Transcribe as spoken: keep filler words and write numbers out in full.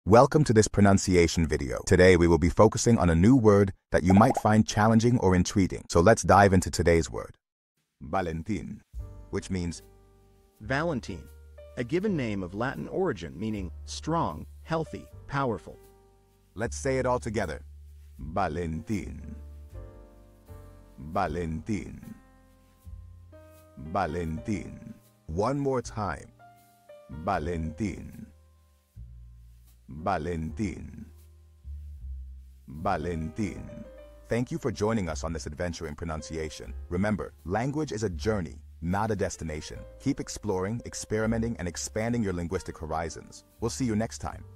Welcome to this pronunciation video. Today we will be focusing on a new word that you might find challenging or intriguing. So let's dive into today's word. Valentin, which means Valentine, a given name of Latin origin meaning strong, healthy, powerful. let's say it all together. Valentin. Valentin. Valentin. One more time. Valentin. Valentin. Valentin. Thank you for joining us on this adventure in pronunciation. Remember, language is a journey, not a destination. Keep exploring, experimenting, and expanding your linguistic horizons. We'll see you next time.